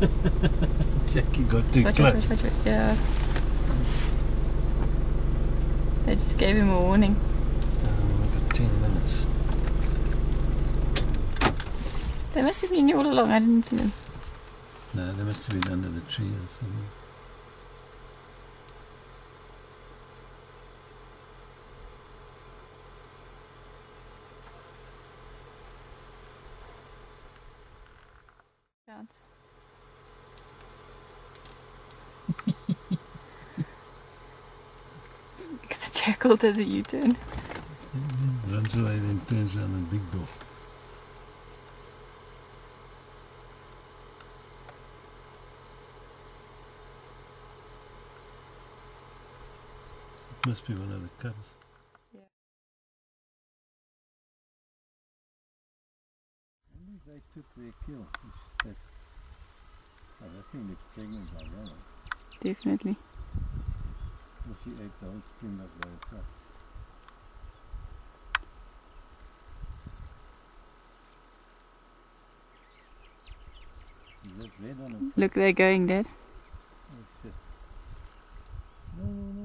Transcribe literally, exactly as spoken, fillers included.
Jackie got too Watch close. It, watch it, yeah. They just gave him a warning. Um, we've got ten minutes. They must have been here all along, I didn't see them. No, they must have been under the tree or something. Counts. Look at the jackal does a U-turn. Mm-hmm. Runs away, then turns down a big door. It must be one of the cubs. Yeah. I think they took their kill. That, oh, that thing looks pregnant by now. Definitely. Well, she ate the whole springbok by herself. Is that red on her? Look, they're going, Dad. Oh shit. No, no, no.